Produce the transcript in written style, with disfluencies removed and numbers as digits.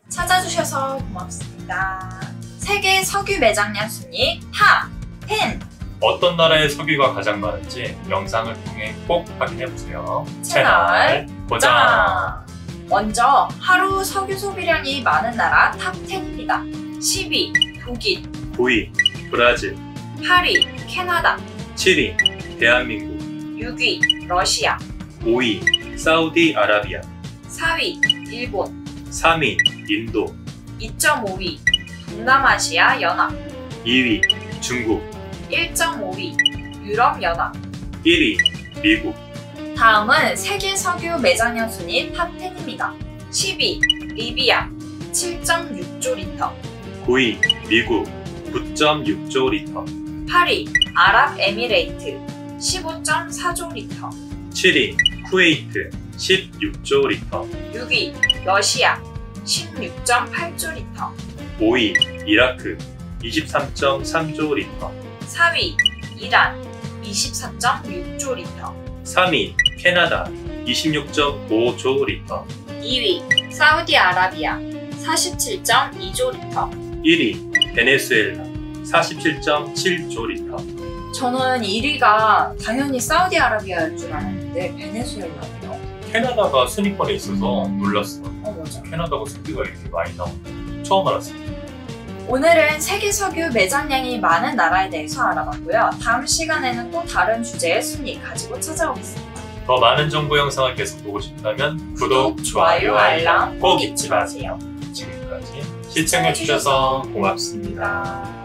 찾아주셔서 고맙습니다. 세계 석유 매장량 순위 탑 10. 어떤 나라의 석유가 가장 많은지 영상을 통해 꼭 확인해보세요. 채널 고정! 먼저 하루 석유 소비량이 많은 나라 탑 10입니다. 10위 독일, 9위 브라질, 8위 캐나다, 7위 대한민국, 6위 러시아, 5위 사우디아라비아, 4위 일본, 3위 인도, 2.5위 동남아시아 연합, 2위 중국, 1.5위 유럽연합. 1위 미국. 다음은 세계 석유 매장량 순위 탑 10입니다. 10위 리비아 7.6조 리터, 9위 미국 9.6조 리터, 8위 아랍에미레이트 15.4조 리터, 7위 쿠웨이트 16조 리터, 6위 러시아 16.8조 리터, 5위 이라크 23.3조 리터, 4위 이란 24.6조 리터, 3위 캐나다 26.5조 리터, 2위 사우디아라비아 47.2조 리터. 1위 베네수엘라 47.7조 리터. 저는 1위가 당연히 사우디아라비아일 줄 알았는데 베네수엘라네요. 캐나다가 순위권에 있어서 놀랐어요. 맞아. 캐나다가 석유가 이렇게 많이 나오는 처음 알았어요. 오늘은 세계 석유 매장량이 많은 나라에 대해서 알아봤고요. 다음 시간에는 또 다른 주제의 순위 가지고 찾아오겠습니다. 더 많은 정보 영상을 계속 보고 싶다면 구독, 좋아요, 알람 꼭 잊지 마세요. 지금까지 시청해주셔서 고맙습니다.